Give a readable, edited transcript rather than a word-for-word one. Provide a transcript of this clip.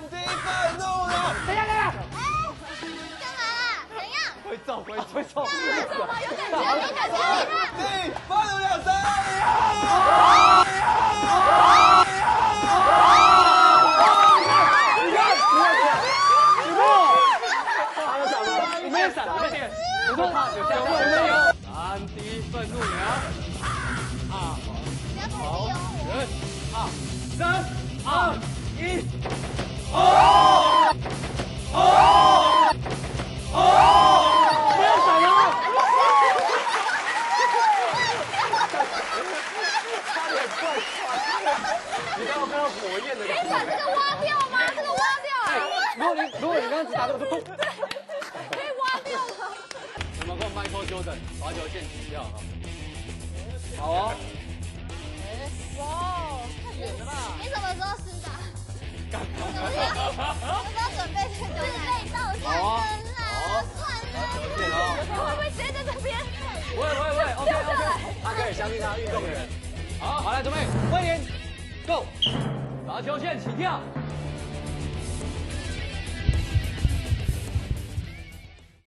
安迪愤怒了！ 等一下， 干嘛啦？怎样？ 会中， 干嘛？有感觉，你看。 你愤怒2-3！ 你没有闪，你没点，我说他有下我没有。安迪愤怒了。 不要投币哦。 3、2、1，没有闪啊！差点怪你刚刚看到火焰的感觉。 可以把这个挖掉吗？这个挖掉啊！ 如果你刚刚只打这个，就咚。 可以挖掉吗？ 我们跟 Michael Jordan 罚球线起跳哈。好哦。 哇，你什么时候施打？什么时候准备这个？准备到算了啦，算了。会不会直接在这边？ 不会 ，OK， 他可以相信他运动员。好，来准备，欢迎 ，Go，罚球线起跳。